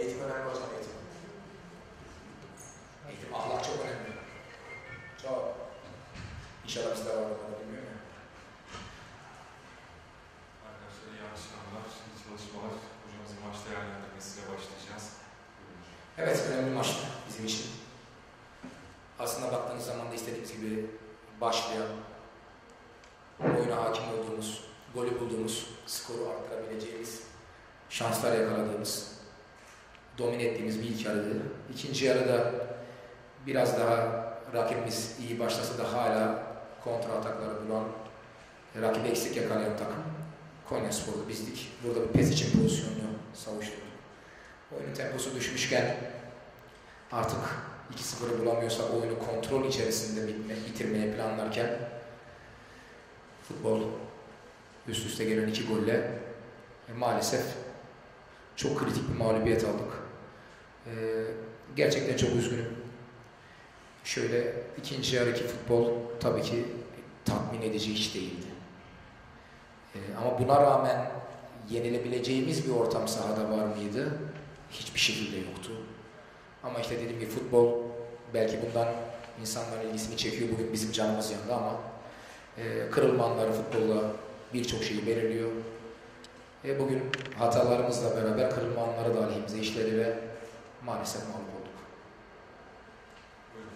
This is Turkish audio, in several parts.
Eğitim önemli hocam, eğitim. Eğitim, ahlak çok önemli. Çok. İnşallah biz de var olmalı, bilmiyorum ya. Arkadaşlar iyi akşamlar, iyi çalışmalar. Hocamızın maç değerlendirmesiyle başlayacağız. Evet, önemli bir maçtı bizim için. Aslında baktığınız zaman da istediğimiz gibi başlayan, oyuna hakim olduğumuz, golü bulduğumuz, skoru arttırabileceğimiz, şanslar yakaladığımız, domine ettiğimiz bir ilk yarıydı. İkinci yarıda biraz daha rakibimiz iyi başlasa da hala kontra atakları bulan, rakibi eksik yakalayan takım Konyaspor'da bizdik. Burada bir pes için pozisyonunu savuşturduk. Oyunun temposu düşmüşken artık 2-0'ı bulamıyorsak oyunu kontrol içerisinde bitirmeye planlarken futbol üst üste gelen 2 golle maalesef çok kritik bir mağlubiyet aldık. Gerçekten çok üzgünüm. Şöyle ikinci yarıki futbol tabii ki tatmin edici hiç değildi. Ama buna rağmen yenilebileceğimiz bir ortam sahada var mıydı? Hiçbir şekilde yoktu. Ama işte dediğim gibi futbol belki bundan insanların ilgisini çekiyor. Bugün bizim canımız yandı ama kırılma anları futbolda birçok şeyi belirliyor. Bugün hatalarımızla beraber kırılma anları da aleyhimize işledi ve maalesef mağlup olduk. Buyurun.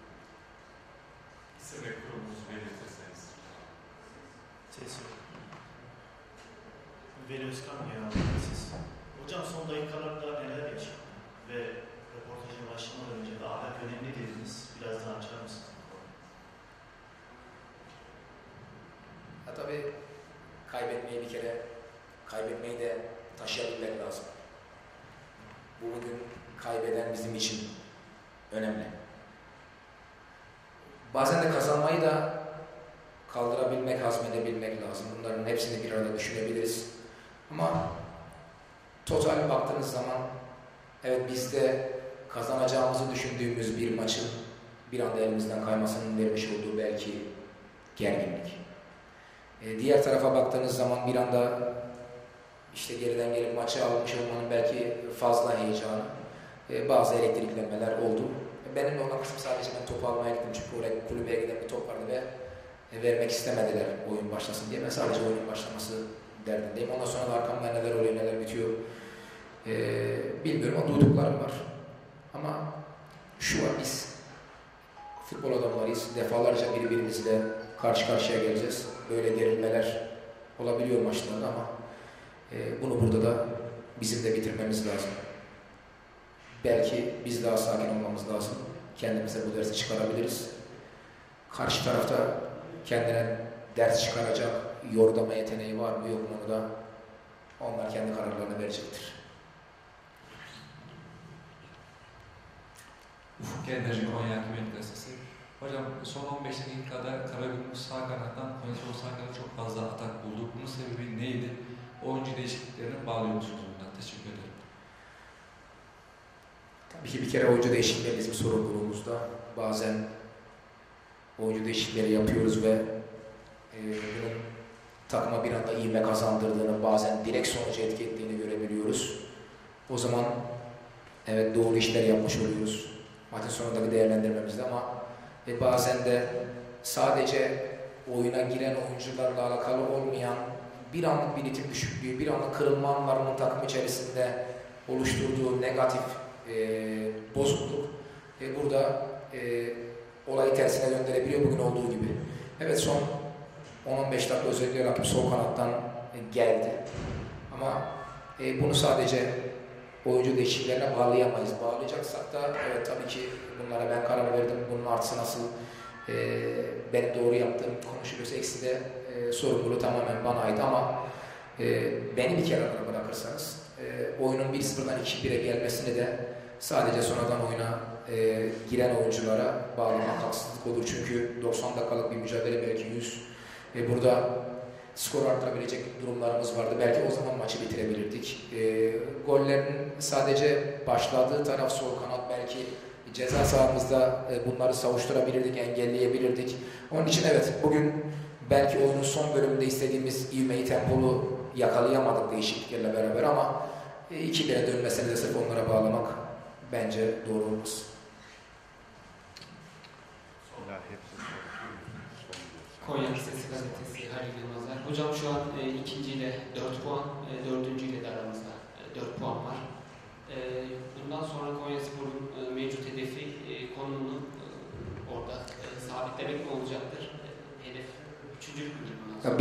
İsim ve kurumunuzu belirtirseniz. Veli Özkan ya, siz. Hocam son dakikalarda neler yaşandı ve röportajın başlamadan önce de ahlak önemli dediniz. Biraz daha açar mısınız? Tabii kaybetmeyi bir kere, kaybetmeyi de taşıyabilmek lazım. Bu bugün kaybeden bizim için önemli. Bazen de kazanmayı da kaldırabilmek, hazmedebilmek lazım. Bunların hepsini bir arada düşünebiliriz. Ama total baktığınız zaman evet biz de kazanacağımızı düşündüğümüz bir maçın bir anda elimizden kaymasının vermiş olduğu belki gerginlik. Diğer tarafa baktığınız zaman bir anda işte geriden gelip maçı almış olmanın belki fazla heyecanı, bazı elektriklenmeler oldu. Benim de olan kısım sadece ben topu almaya gittim çünkü oraya kulübeye giden bir top vardı ve vermek istemediler oyun başlasın diye. Ben sadece oyunun başlaması derdindeyim. Ondan sonra da arkamda neler oluyor, neler bitiyor bilmiyorum ama duyduklarım var. Ama şu an biz futbol adamlarıyız. Defalarca birbirimizle karşı karşıya geleceğiz. Böyle gerilmeler olabiliyor maçlarda ama bunu burada da bizim de bitirmemiz lazım. Belki biz daha sakin olmamız lazım. Kendimize bu dersi çıkarabiliriz. Karşı tarafta kendine ders çıkaracak yordama yeteneği var mı yok mu onu da onlar kendi kararlarını verecektir. Ufuk Kendeci Konya Erkmen Gazetesi. Hocam son 15 dakikada Karagümrük sağ kanattan Konyaspor sağ kanat çok fazla atak bulduk. Bunun sebebi neydi? Oyuncu değişikliklerine bağlıyor musunuz bundan? Teşekkür ederim. Tabii ki bir kere oyuncu değişiklikleri bizim sorumluluğumuzda. Bazen oyuncu değişiklikleri yapıyoruz ve bunun takıma bir anda ivme kazandırdığını, bazen direkt sonucu etki ettiğini görebiliyoruz. O zaman evet doğru işler yapmış oluyoruz. Maçın sonundaki değerlendirmemizde ama bazen de sadece oyuna giren oyuncularla alakalı olmayan bir anlık bir ritim düşüklüğü, bir anlık kırılma anlarının takım içerisinde oluşturduğu negatif bozukluk burada olayı tersine döndürebiliyor bugün olduğu gibi. Evet son 10-15 dakika özellikle rakip sol kanattan geldi. Ama bunu sadece oyuncu değişikliklerine bağlayamayız. Bağlayacaksak da evet tabii ki bunlara ben karar verdim. Bunun artısı nasıl benim doğru yaptığım konuşuluyorsa eksi de sorumluluğu tamamen bana ait ama beni bir kenara bırakırsanız oyunun 1-0'dan 2-1'e gelmesini de sadece sonradan oyuna giren oyunculara bağlamak haksızlık olur. Çünkü 90 dakikalık bir mücadele belki 100 burada skor arttırabilecek durumlarımız vardı. Belki o zaman maçı bitirebilirdik. Gollerin sadece başladığı taraf sol kanat belki ceza sahamızda bunları savuşturabilirdik, engelleyebilirdik. Onun için evet bugün belki oyunun son bölümünde istediğimiz ivmeyi tempolu yakalayamadık değişikliklerle beraber ama 2-1'e dönmesini de sırf onlara bağlamak bence doğru olmaz. Konya Sesi Gazetesi Halil Yılmazer. Hocam şu an ikinciyle 4 puan, dördüncüyle de aramızda 4 puan var. Bundan sonra Konyaspor'un mevcut hedefi konumunu orada sabitlemek mi olacaktır? Hedef üçüncülük müdür bundan sonra?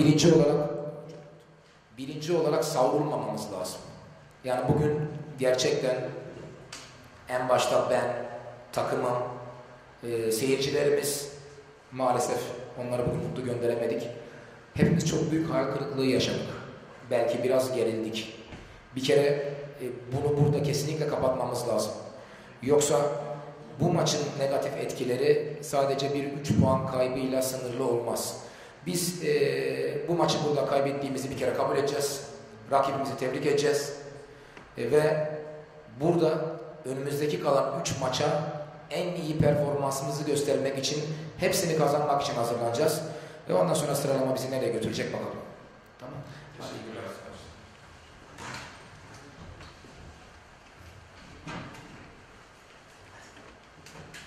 Birinci olarak savrulmamamız lazım. Yani bugün gerçekten en başta ben, takımım, seyircilerimiz maalesef onları bugün mutlu gönderemedik. Hepimiz çok büyük hayal kırıklığı yaşadık. Belki biraz gerildik. Bir kere bunu burada kesinlikle kapatmamız lazım. Yoksa bu maçın negatif etkileri sadece bir 3 puan kaybıyla sınırlı olmaz. Biz bu maçı burada kaybettiğimizi bir kere kabul edeceğiz. Rakibimizi tebrik edeceğiz. Ve burada önümüzdeki kalan 3 maça en iyi performansımızı göstermek için, hepsini kazanmak için hazırlanacağız. Ve ondan sonra sıralama bizi nereye götürecek bakalım. Tamam. Teşekkürler.